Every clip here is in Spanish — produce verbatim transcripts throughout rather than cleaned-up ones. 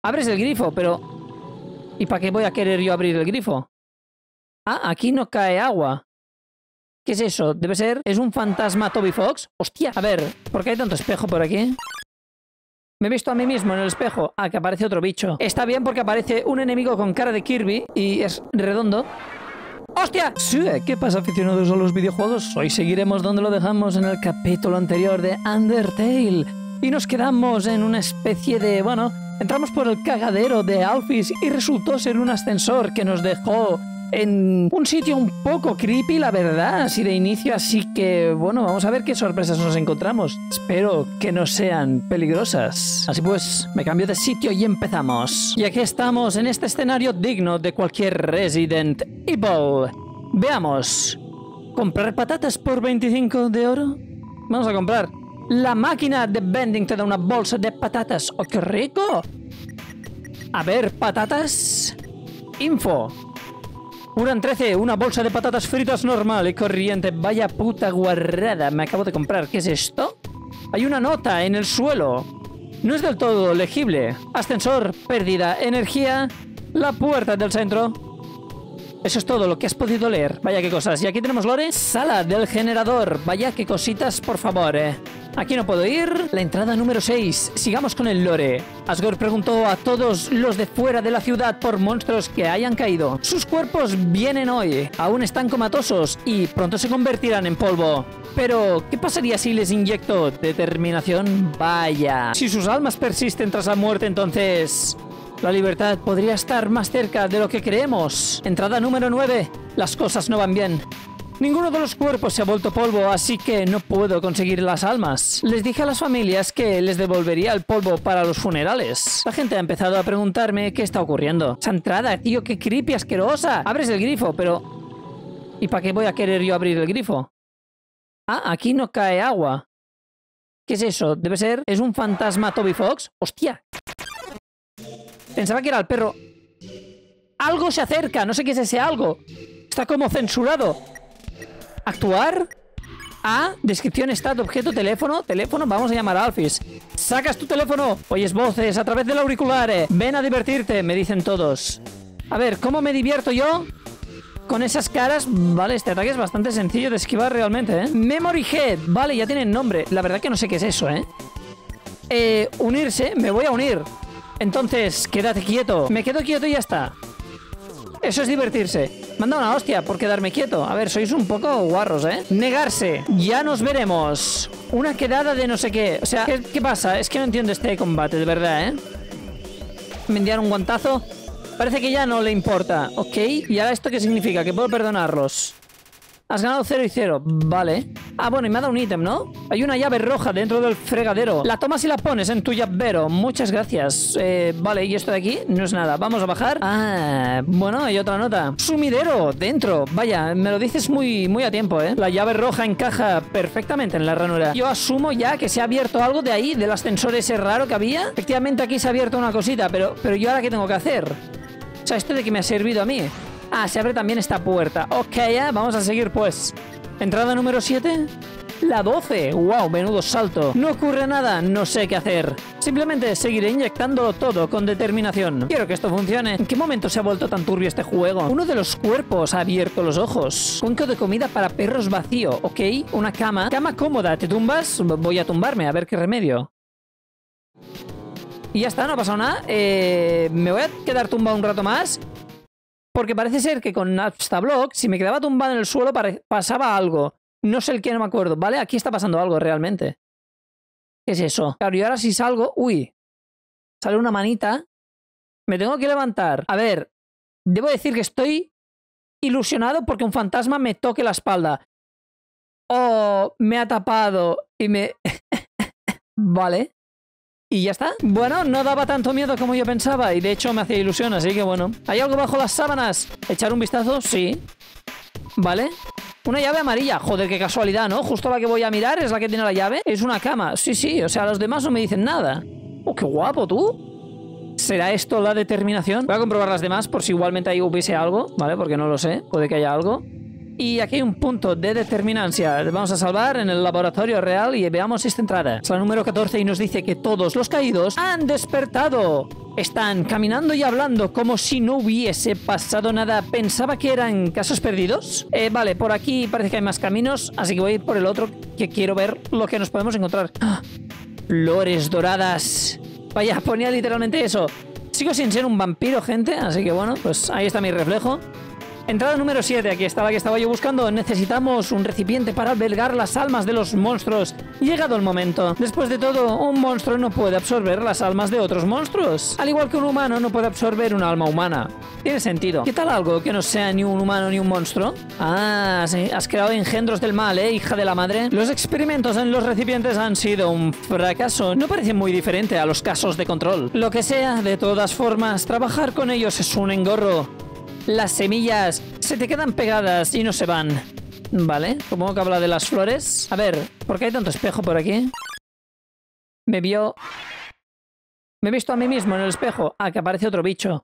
Abres el grifo, pero... ¿Y para qué voy a querer yo abrir el grifo? Ah, aquí no cae agua. ¿Qué es eso? ¿Debe ser? ¿Es un fantasma Toby Fox? ¡Hostia! A ver, ¿por qué hay tanto espejo por aquí? Me he visto a mí mismo en el espejo. Ah, que aparece otro bicho. Está bien porque aparece un enemigo con cara de Kirby y es redondo. ¡Hostia! Sí, ¿qué pasa, aficionados a los videojuegos? Hoy seguiremos donde lo dejamos en el capítulo anterior de Undertale. Y nos quedamos en una especie de... bueno, entramos por el cagadero de Alphys y resultó ser un ascensor que nos dejó en un sitio un poco creepy, la verdad, así de inicio. Así que, bueno, vamos a ver qué sorpresas nos encontramos. Espero que no sean peligrosas. Así pues, me cambio de sitio y empezamos. Y aquí estamos en este escenario digno de cualquier Resident Evil. Veamos. ¿Comprar patatas por veinticinco de oro? Vamos a comprar. La máquina de vending te da una bolsa de patatas. ¡Oh, qué rico! A ver, patatas. Info. Uran trece, una bolsa de patatas fritas normal y corriente. Vaya puta guarrada me acabo de comprar. ¿Qué es esto? Hay una nota en el suelo. No es del todo legible. Ascensor, pérdida, energía, la puerta del centro. Eso es todo lo que has podido leer. Vaya qué cosas. Y aquí tenemos lore. Sala del generador. Vaya qué cositas, por favor, eh. Aquí no puedo ir. La entrada número seis. Sigamos con el lore. Asgore preguntó a todos los de fuera de la ciudad por monstruos que hayan caído. Sus cuerpos vienen hoy. Aún están comatosos y pronto se convertirán en polvo. Pero, ¿qué pasaría si les inyecto determinación? Vaya. Si sus almas persisten tras la muerte, entonces... la libertad podría estar más cerca de lo que creemos. Entrada número nueve. Las cosas no van bien. Ninguno de los cuerpos se ha vuelto polvo, así que no puedo conseguir las almas. Les dije a las familias que les devolvería el polvo para los funerales. La gente ha empezado a preguntarme qué está ocurriendo. Esa entrada, tío, qué creepy, asquerosa. Abres el grifo, pero... ¿y para qué voy a querer yo abrir el grifo? Ah, aquí no cae agua. ¿Qué es eso? ¿Debe ser? ¿Es un fantasma Toby Fox? ¡Hostia! Pensaba que era el perro. Algo se acerca, no sé qué es ese algo. Está como censurado. Actuar. A. Descripción, estado, objeto, teléfono. Teléfono, vamos a llamar a Alphys. Sacas tu teléfono. Oyes voces a través del auricular. eh. Ven a divertirte, me dicen todos. A ver, ¿cómo me divierto yo? Con esas caras. Vale, este ataque es bastante sencillo de esquivar realmente, ¿eh? Memory Head. Vale, ya tienen nombre. La verdad que no sé qué es eso, ¿eh? Eh, unirse. Me voy a unir. Entonces, quédate quieto. Me quedo quieto y ya está. Eso es divertirse. Manda una hostia por quedarme quieto. A ver, sois un poco guarros, ¿eh? Negarse. Ya nos veremos. Una quedada de no sé qué. O sea, ¿qué, qué pasa? Es que no entiendo este combate, de verdad, ¿eh? Me enviaron un guantazo. Parece que ya no le importa. Ok. ¿Y ahora esto qué significa? Que puedo perdonarlos. Has ganado cero y cero. Vale. Ah, bueno, y me ha dado un ítem, ¿no? Hay una llave roja dentro del fregadero. La tomas y la pones en tu llavero. Muchas gracias. Eh, vale, ¿y esto de aquí? No es nada. Vamos a bajar. Ah, bueno, hay otra nota. Sumidero, dentro. Vaya, me lo dices muy, muy a tiempo, ¿eh? La llave roja encaja perfectamente en la ranura. Yo asumo ya que se ha abierto algo de ahí, del ascensor ese raro que había. Efectivamente, aquí se ha abierto una cosita, pero, pero ¿yo ahora qué tengo que hacer? O sea, ¿esto de qué me ha servido a mí? Ah, se abre también esta puerta. Ok, ya, vamos a seguir pues. Entrada número siete. La doce. Wow, menudo salto. No ocurre nada, no sé qué hacer. Simplemente seguiré inyectándolo todo con determinación. Quiero que esto funcione. ¿En qué momento se ha vuelto tan turbio este juego? Uno de los cuerpos ha abierto los ojos. Cuenco de comida para perros vacío. Ok, una cama. Cama cómoda. ¿Te tumbas? Voy a tumbarme, a ver qué remedio. Y ya está, no ha pasado nada. Eh, me voy a quedar tumbado un rato más. Porque parece ser que con Astablock, si me quedaba tumbado en el suelo, pasaba algo. No sé el qué, no me acuerdo. ¿Vale? Aquí está pasando algo realmente. ¿Qué es eso? Claro, y ahora si salgo... Uy. Sale una manita. Me tengo que levantar. A ver. Debo decir que estoy ilusionado porque un fantasma me toque la espalda. Oh, me ha tapado. Y me... Vale. Y ya está. Bueno, no daba tanto miedo como yo pensaba. Y de hecho me hacía ilusión, así que bueno. ¿Hay algo bajo las sábanas? ¿Echar un vistazo? Sí. Vale. Una llave amarilla. Joder, qué casualidad, ¿no? Justo la que voy a mirar es la que tiene la llave. Es una cama. Sí, sí. O sea, los demás no me dicen nada. Oh, qué guapo, tú. ¿Será esto la determinación? Voy a comprobar las demás por si igualmente ahí hubiese algo, ¿vale? Porque no lo sé. Puede que haya algo. Y aquí hay un punto de determinancia. Vamos a salvar en el laboratorio real y veamos esta entrada. Es la número catorce y nos dice que todos los caídos han despertado. Están caminando y hablando como si no hubiese pasado nada. Pensaba que eran casos perdidos. Eh, vale, por aquí parece que hay más caminos, así que voy a ir por el otro, que quiero ver lo que nos podemos encontrar. ¡Ah! Flores doradas. Vaya, ponía literalmente eso. Sigo sin ser un vampiro, gente, así que bueno, pues ahí está mi reflejo. Entrada número siete, aquí está la que estaba yo buscando. Necesitamos un recipiente para albergar las almas de los monstruos. Llegado el momento. Después de todo, un monstruo no puede absorber las almas de otros monstruos. Al igual que un humano no puede absorber un alma humana. Tiene sentido. ¿Qué tal algo que no sea ni un humano ni un monstruo? Ah, sí, has creado engendros del mal, ¿eh, hija de la madre? Los experimentos en los recipientes han sido un fracaso. No parece muy diferente a los casos de control. Lo que sea, de todas formas, trabajar con ellos es un engorro. Las semillas se te quedan pegadas y no se van. Vale, supongo que habla de las flores. A ver, ¿por qué hay tanto espejo por aquí? Me vio... Me he visto a mí mismo en el espejo. Ah, que aparece otro bicho.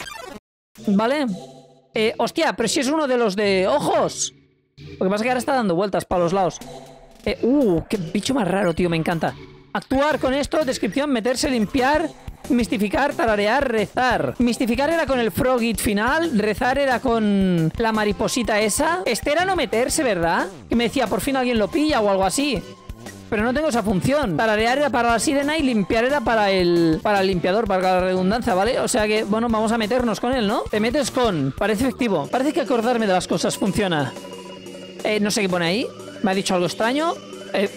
Vale. Eh, hostia, pero si es uno de los de ojos. Lo que pasa es que ahora está dando vueltas para los lados. Eh, uh, qué bicho más raro, tío, me encanta. Actuar con esto, descripción, meterse, limpiar... Mistificar, tararear, rezar. Mistificar era con el frogit final. Rezar era con la mariposita esa. Este era no meterse, ¿verdad? Que me decía, por fin alguien lo pilla o algo así. Pero no tengo esa función. Tararear era para la sirena y limpiar era para el, para el limpiador, para la redundancia, ¿vale? O sea que, bueno, vamos a meternos con él, ¿no? Te metes con... Parece efectivo. Parece que acordarme de las cosas funciona. Eh, no sé qué pone ahí. Me ha dicho algo extraño. Eh...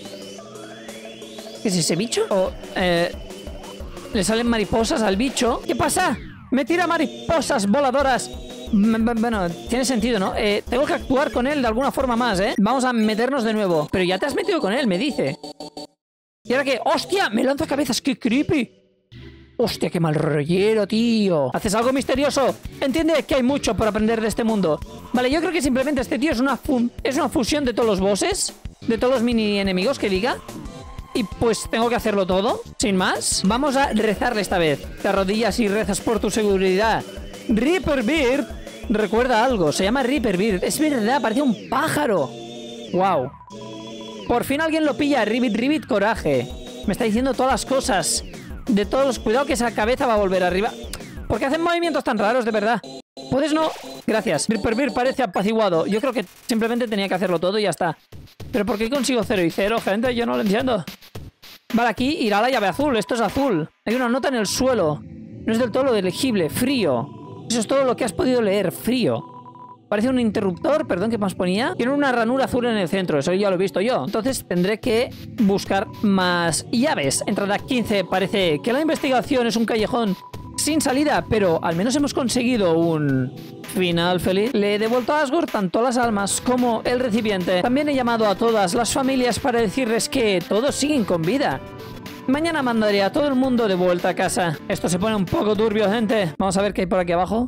¿Qué es ese bicho? O... Eh... Le salen mariposas al bicho. ¿Qué pasa? Me tira mariposas voladoras. Bueno, tiene sentido, ¿no? Eh, tengo que actuar con él de alguna forma más, ¿eh? Vamos a meternos de nuevo. Pero ya te has metido con él, me dice. ¿Y ahora qué? ¡Hostia! Me lanza cabezas. ¡Qué creepy! ¡Hostia, qué mal rollero, tío! ¿Haces algo misterioso? Entiende que hay mucho por aprender de este mundo. Vale, yo creo que simplemente este tío es una, fun es una fusión de todos los bosses. De todos los mini enemigos que diga. Y pues tengo que hacerlo todo, sin más. Vamos a rezarle esta vez. Te arrodillas y rezas por tu seguridad. Reaper Beard. Recuerda algo, se llama Reaper Beard. Es verdad, parece un pájaro. Wow. Por fin alguien lo pilla. Ribbit, Ribbit, coraje. Me está diciendo todas las cosas. De todos los... Cuidado que esa cabeza va a volver arriba. ¿Por qué hacen movimientos tan raros, de verdad? ¿Puedes no? Gracias. Reaper Beard parece apaciguado. Yo creo que simplemente tenía que hacerlo todo y ya está. ¿Pero por qué consigo cero y cero, gente? Yo no lo entiendo. Vale, aquí irá la llave azul. Esto es azul. Hay una nota en el suelo. No es del todo lo legible. Frío. Eso es todo lo que has podido leer. Frío. Parece un interruptor. Perdón, ¿qué más ponía? Tiene una ranura azul en el centro. Eso ya lo he visto yo. Entonces tendré que buscar más llaves. Entrada quince. Parece que la investigación es un callejón sin salida, pero al menos hemos conseguido un final feliz. Le he devuelto a Asgore tanto las almas como el recipiente. También he llamado a todas las familias para decirles que todos siguen con vida. Mañana mandaré a todo el mundo de vuelta a casa. Esto se pone un poco turbio, gente. Vamos a ver qué hay por aquí abajo.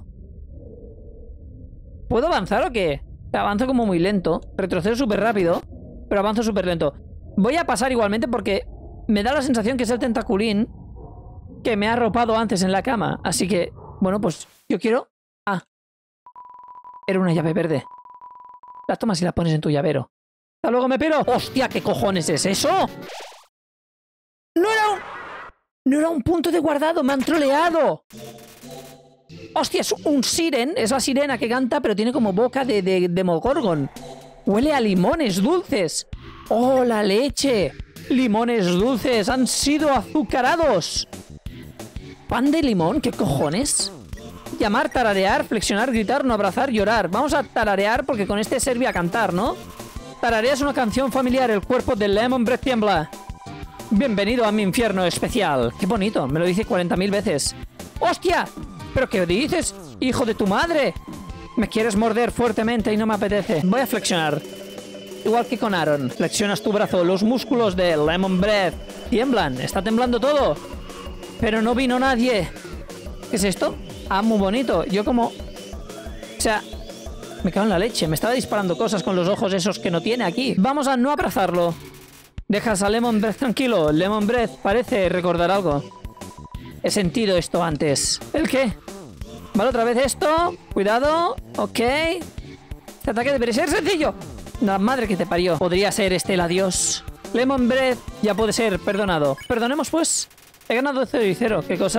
¿Puedo avanzar o qué? Avanzo como muy lento. Retrocedo súper rápido, pero avanzo súper lento. Voy a pasar igualmente porque me da la sensación que es el tentaculín que me ha arropado antes en la cama. Así que, bueno, pues yo quiero... Ah. Era una llave verde. La tomas y la pones en tu llavero. ¡Hasta luego, me piro! ¡Hostia, qué cojones es eso! ¡No era un... No era un punto de guardado! ¡Me han troleado! ¡Hostia, es un siren! Es la sirena que canta, pero tiene como boca de, de Demogorgon. Huele a limones dulces. ¡Oh, la leche! Limones dulces han sido azucarados. ¿Pan de limón? ¿Qué cojones? Llamar, tararear, flexionar, gritar, no abrazar, llorar. Vamos a tararear porque con este servía a cantar, ¿no? Tararea es una canción familiar. El cuerpo de Lemon Breath tiembla. Bienvenido a mi infierno especial. Qué bonito. Me lo dice cuarenta mil veces. ¡Hostia! ¿Pero qué dices? ¡Hijo de tu madre! Me quieres morder fuertemente y no me apetece. Voy a flexionar. Igual que con Aaron. Flexionas tu brazo. Los músculos de Lemon Breath tiemblan. Está temblando todo. Pero no vino nadie. ¿Qué es esto? Ah, muy bonito. Yo como... O sea... Me cago en la leche. Me estaba disparando cosas con los ojos esos que no tiene aquí. Vamos a no abrazarlo. Dejas a Lemon Breath tranquilo. Lemon Breath parece recordar algo. He sentido esto antes. ¿El qué? Vale, otra vez esto. Cuidado. Ok. Este ataque debería ser sencillo. La madre que te parió. Podría ser este el adiós. Lemon Breath ya puede ser perdonado. Perdonemos pues. He ganado cero y cero. Qué cosas.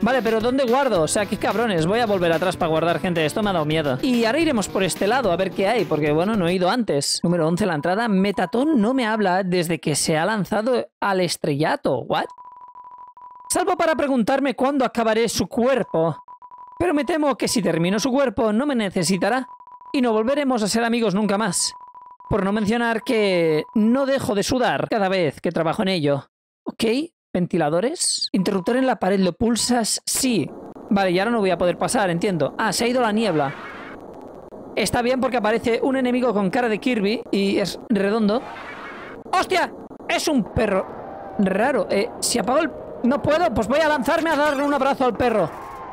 Vale, pero ¿dónde guardo? O sea, qué cabrones. Voy a volver atrás para guardar, gente. Esto me ha dado miedo. Y ahora iremos por este lado a ver qué hay, porque, bueno, no he ido antes. Número once, la entrada. Metatron no me habla desde que se ha lanzado al estrellato. ¿What? Salvo para preguntarme cuándo acabaré su cuerpo. Pero me temo que si termino su cuerpo no me necesitará. Y no volveremos a ser amigos nunca más. Por no mencionar que no dejo de sudar cada vez que trabajo en ello. ¿Ok? ¿Ventiladores? Interruptor en la pared, ¿lo pulsas? Sí. Vale, y ahora no voy a poder pasar, entiendo. Ah, se ha ido la niebla. Está bien porque aparece un enemigo con cara de Kirby y es redondo. ¡Hostia! Es un perro raro. Eh, si apago el... No puedo, pues voy a lanzarme a darle un abrazo al perro.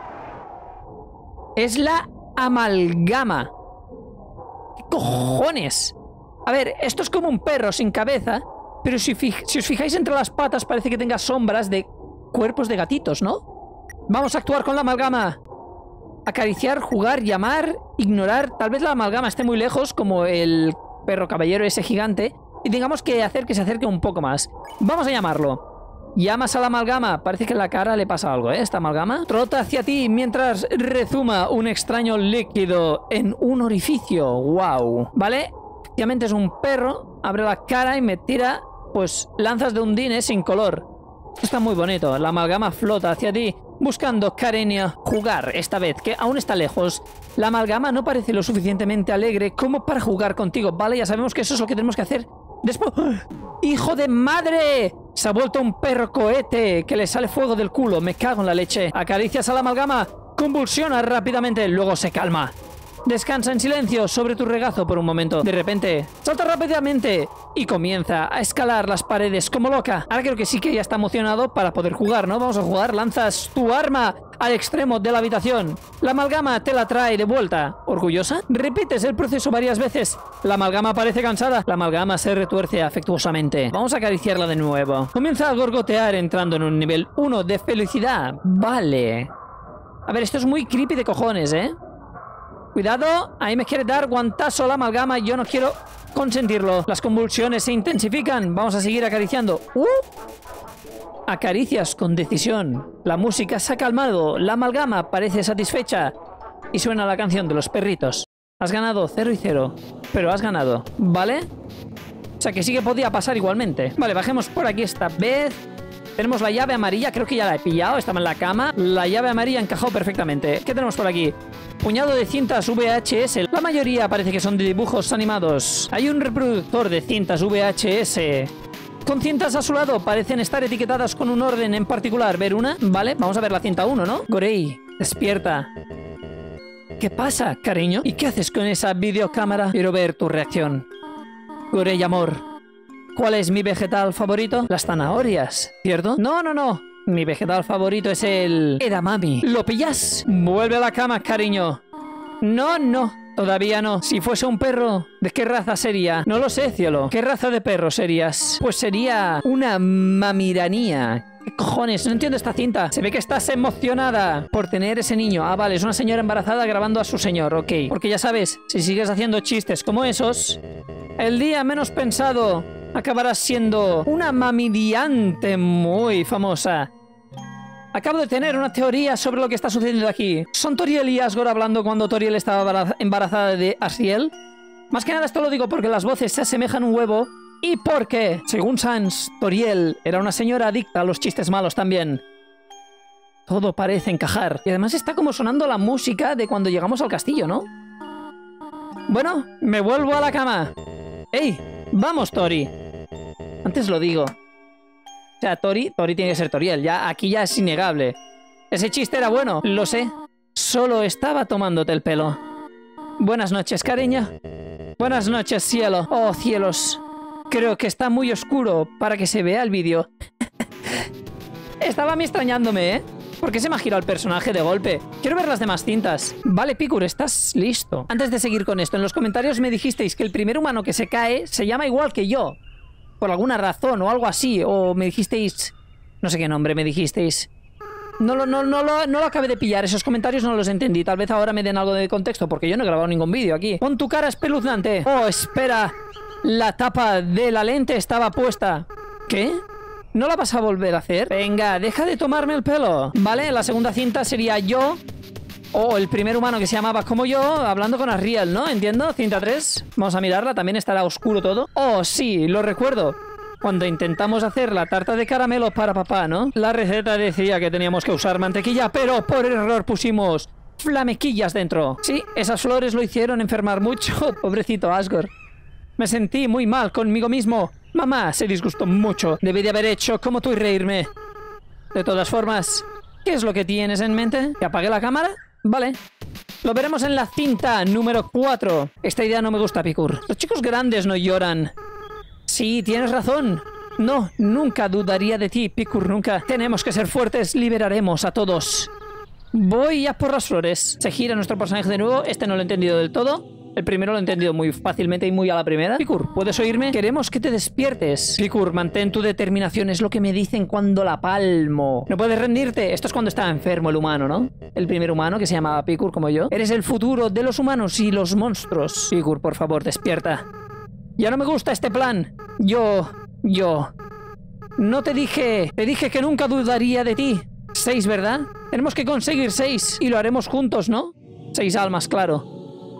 Es la amalgama. ¿Qué cojones? A ver, esto es como un perro sin cabeza. Pero si, si os fijáis entre las patas parece que tenga sombras de cuerpos de gatitos, ¿no? Vamos a actuar con la amalgama. Acariciar, jugar, llamar, ignorar. Tal vez la amalgama esté muy lejos, como el perro caballero ese gigante, y tengamos que hacer que se acerque un poco más. Vamos a llamarlo. Llamas a la amalgama. Parece que en la cara le pasa algo, ¿eh? Esta amalgama trota hacia ti mientras rezuma un extraño líquido en un orificio. ¡Wow! ¿Vale? Efectivamente es un perro. Abre la cara y me tira... Pues lanzas de undines sin color. Esto está muy bonito. La amalgama flota hacia ti, buscando cariño. Jugar, esta vez, que aún está lejos. La amalgama no parece lo suficientemente alegre como para jugar contigo. Vale, ya sabemos que eso es lo que tenemos que hacer. Después... ¡Hijo de madre! Se ha vuelto un perro cohete que le sale fuego del culo. Me cago en la leche. Acaricias a la amalgama, convulsiona rápidamente, luego se calma. Descansa en silencio sobre tu regazo por un momento. De repente, salta rápidamente y comienza a escalar las paredes como loca. Ahora creo que sí que ya está emocionado para poder jugar, ¿no? Vamos a jugar. Lanzas tu arma al extremo de la habitación. La amalgama te la trae de vuelta. ¿Orgullosa? Repites el proceso varias veces. La amalgama parece cansada. La amalgama se retuerce afectuosamente. Vamos a acariciarla de nuevo. Comienza a gorgotear entrando en un nivel uno de felicidad. Vale. A ver, esto es muy creepy de cojones, ¿eh? Cuidado, ahí me quiere dar guantazo la amalgama. Yo no quiero consentirlo. Las convulsiones se intensifican. Vamos a seguir acariciando. ¡Uh! Acaricias con decisión. La música se ha calmado. La amalgama parece satisfecha. Y suena la canción de los perritos. Has ganado cero y cero. Pero has ganado, ¿vale? O sea que sí que podía pasar igualmente. Vale, bajemos por aquí esta vez. Tenemos la llave amarilla, creo que ya la he pillado, estaba en la cama. La llave amarilla encajó perfectamente. ¿Qué tenemos por aquí? Puñado de cintas V H S. La mayoría parece que son de dibujos animados. Hay un reproductor de cintas V H S. Con cintas a su lado, parecen estar etiquetadas con un orden en particular. ¿Ver una? Vale, vamos a ver la cinta uno, ¿no? Gorey, despierta. ¿Qué pasa, cariño? ¿Y qué haces con esa videocámara? Quiero ver tu reacción. Gorey, amor. ¿Cuál es mi vegetal favorito? Las zanahorias, ¿cierto? No, no, no. Mi vegetal favorito es el edamame. ¿Lo pillas? Vuelve a la cama, cariño. No, no. Todavía no. Si fuese un perro, ¿de qué raza sería? No lo sé, cielo. ¿Qué raza de perro serías? Pues sería una mamiranía. ¿Qué cojones? No entiendo esta cinta. Se ve que estás emocionada por tener ese niño. Ah, vale. Es una señora embarazada grabando a su señor. Ok. Porque ya sabes, si sigues haciendo chistes como esos, el día menos pensado acabarás siendo una mamidiante muy famosa. Acabo de tener una teoría sobre lo que está sucediendo aquí. ¿Son Toriel y Asgore hablando cuando Toriel estaba embarazada de Asriel? Más que nada esto lo digo porque las voces se asemejan un huevo y porque, según Sans, Toriel era una señora adicta a los chistes malos también. Todo parece encajar. Y además está como sonando la música de cuando llegamos al castillo, ¿no? Bueno, me vuelvo a la cama. ¡Ey! ¡Vamos, Tori! Antes lo digo. O sea, Tori, Tori tiene que ser Toriel. Ya, aquí ya es innegable. Ese chiste era bueno, lo sé. Solo estaba tomándote el pelo. Buenas noches, cariño. Buenas noches, cielo. Oh, cielos. Creo que está muy oscuro para que se vea el vídeo. Estaba a mí extrañándome, ¿eh? ¿Por qué se me ha girado el personaje de golpe? Quiero ver las demás cintas. Vale, Picur, ¿estás listo? Antes de seguir con esto, en los comentarios me dijisteis que el primer humano que se cae se llama igual que yo. Por alguna razón o algo así. O me dijisteis... No sé qué nombre me dijisteis. No lo, no, no, lo, no lo acabé de pillar. Esos comentarios no los entendí. Tal vez ahora me den algo de contexto porque yo no he grabado ningún vídeo aquí. Pon tu cara espeluznante. Oh, espera. La tapa de la lente estaba puesta. ¿Qué? ¿No la vas a volver a hacer? Venga, deja de tomarme el pelo. Vale, la segunda cinta sería yo... O el primer humano que se llamaba como yo, hablando con Asriel, ¿no? ¿Entiendo? Cinta tres. Vamos a mirarla, también estará oscuro todo. Oh, sí, lo recuerdo. Cuando intentamos hacer la tarta de caramelo para papá, ¿no? La receta decía que teníamos que usar mantequilla, pero por error pusimos flamequillas dentro. Sí, esas flores lo hicieron enfermar mucho. Pobrecito Asgore. Me sentí muy mal conmigo mismo. Mamá se disgustó mucho. Debí de haber hecho como tú y reírme. De todas formas, ¿qué es lo que tienes en mente? ¿Que apague la cámara? Vale. Lo veremos en la cinta número cuatro. Esta idea no me gusta, Picur. Los chicos grandes no lloran. Sí, tienes razón. No, nunca dudaría de ti, Picur, nunca. Tenemos que ser fuertes, liberaremos a todos. Voy a por las flores. Se gira nuestro personaje de nuevo. Este no lo he entendido del todo. El primero lo he entendido muy fácilmente y muy a la primera. Picur, ¿puedes oírme? Queremos que te despiertes. Picur, mantén tu determinación. Es lo que me dicen cuando la palmo. No puedes rendirte. Esto es cuando está enfermo el humano, ¿no? El primer humano que se llamaba Picur como yo. Eres el futuro de los humanos y los monstruos. Picur, por favor, despierta. Ya no me gusta este plan. Yo... Yo... No te dije... Te dije que nunca dudaría de ti. Seis, ¿verdad? Tenemos que conseguir seis. Y lo haremos juntos, ¿no? Seis almas, claro.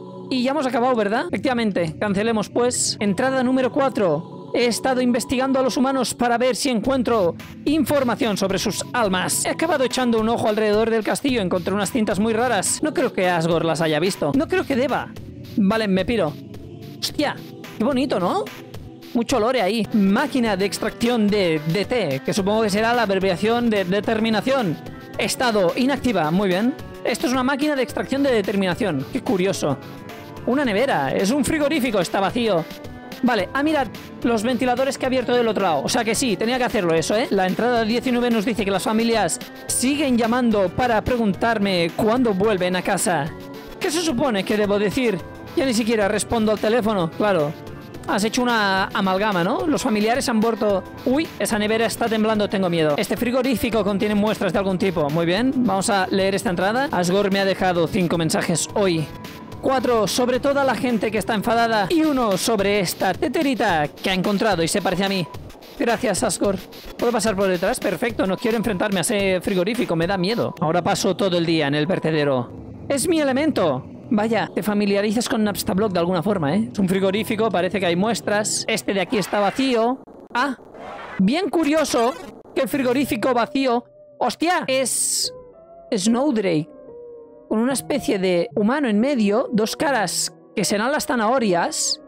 Y ya hemos acabado, ¿verdad? Efectivamente. Cancelemos, pues. Entrada número cuatro. He estado investigando a los humanos para ver si encuentro información sobre sus almas. He acabado echando un ojo alrededor del castillo. Encontré unas cintas muy raras. No creo que Asgore las haya visto. No creo que deba. Vale, me piro. Hostia, qué bonito, ¿no? Mucho lore ahí. Máquina de extracción de D T, que supongo que será la abreviación de determinación. Estado inactiva. Muy bien. Esto es una máquina de extracción de determinación. Qué curioso. Una nevera. Es un frigorífico. Está vacío. Vale. Ah, mirad. Los ventiladores que he abierto del otro lado. O sea que sí, tenía que hacerlo eso, ¿eh? La entrada diecinueve nos dice que las familias siguen llamando para preguntarme cuándo vuelven a casa. ¿Qué se supone que debo decir? Ya ni siquiera respondo al teléfono. Claro. Has hecho una amalgama, ¿no? Los familiares han vuelto... Uy, esa nevera está temblando, tengo miedo. Este frigorífico contiene muestras de algún tipo. Muy bien, vamos a leer esta entrada. Asgore me ha dejado cinco mensajes hoy. Cuatro sobre toda la gente que está enfadada. Y uno sobre esta teterita que ha encontrado y se parece a mí. Gracias, Asgore. ¿Puedo pasar por detrás? Perfecto, no quiero enfrentarme a ese frigorífico, me da miedo. Ahora paso todo el día en el vertedero. ¡Es mi elemento! Vaya, te familiarizas con Napstablock de alguna forma, ¿eh? Es un frigorífico, parece que hay muestras. Este de aquí está vacío. Ah, bien curioso que el frigorífico vacío... ¡Hostia! Es... Snowdrake. Con una especie de humano en medio, dos caras que serán las zanahorias.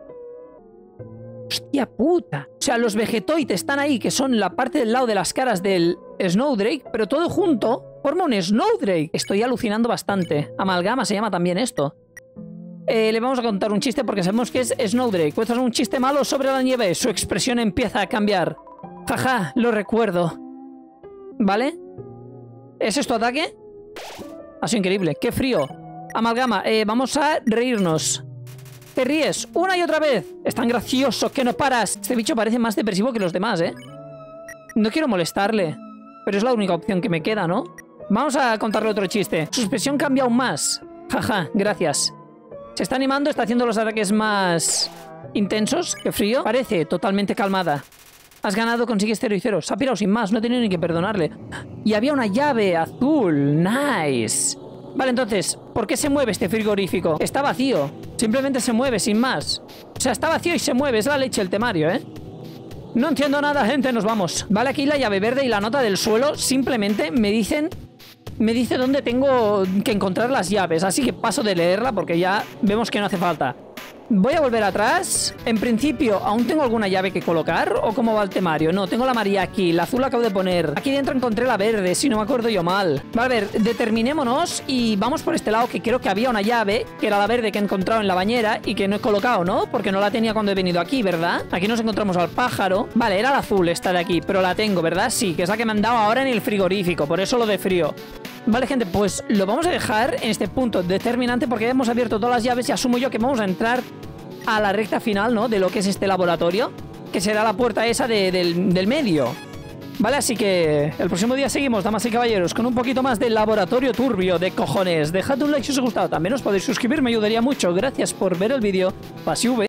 ¡Hostia puta! O sea, los vegetoides están ahí, que son la parte del lado de las caras del Snowdrake, pero todo junto... Forma un Snowdrake. Estoy alucinando bastante. Amalgama se llama también esto. Eh, le vamos a contar un chiste porque sabemos que es Snowdrake. Cuesta un chiste malo sobre la nieve. Su expresión empieza a cambiar. Jaja, lo recuerdo. ¿Vale? ¿Es esto ataque? Ha sido increíble. ¡Qué frío! Amalgama, eh, vamos a reírnos. Te ríes una y otra vez. Es tan gracioso que no paras. Este bicho parece más depresivo que los demás, ¿eh? No quiero molestarle. Pero es la única opción que me queda, ¿no? Vamos a contarle otro chiste. Su expresión cambia aún más. Jaja, gracias. Se está animando, está haciendo los ataques más intensos. Qué frío. Parece totalmente calmada. Has ganado, consigues cero y cero. Se ha pirado sin más, no he tenido ni que perdonarle. Y había una llave azul. Nice. Vale, entonces, ¿por qué se mueve este frigorífico? Está vacío. Simplemente se mueve sin más. O sea, está vacío y se mueve. Es la leche el temario, ¿eh? No entiendo nada, gente, nos vamos. Vale, aquí la llave verde y la nota del suelo simplemente me dicen... Me dice dónde tengo que encontrar las llaves. Así que paso de leerla porque ya vemos que no hace falta. Voy a volver atrás. En principio, ¿aún tengo alguna llave que colocar? ¿O cómo va el temario? No, tengo la amarilla aquí. La azul la acabo de poner. Aquí dentro encontré la verde, si no me acuerdo yo mal. Vale, a ver, determinémonos y vamos por este lado, que creo que había una llave, que era la verde que he encontrado en la bañera y que no he colocado, ¿no? Porque no la tenía cuando he venido aquí, ¿verdad? Aquí nos encontramos al pájaro. Vale, era la azul esta de aquí, pero la tengo, ¿verdad? Sí, que es la que me han dado ahora en el frigorífico, por eso lo de frío. Vale, gente, pues lo vamos a dejar en este punto determinante porque ya hemos abierto todas las llaves y asumo yo que vamos a entrar a la recta final, ¿no? De lo que es este laboratorio, que será la puerta esa de, del, del medio. Vale, así que el próximo día seguimos, damas y caballeros, con un poquito más del laboratorio turbio de cojones. Dejad un like si os ha gustado. También os podéis suscribir, me ayudaría mucho. Gracias por ver el vídeo. Pase V.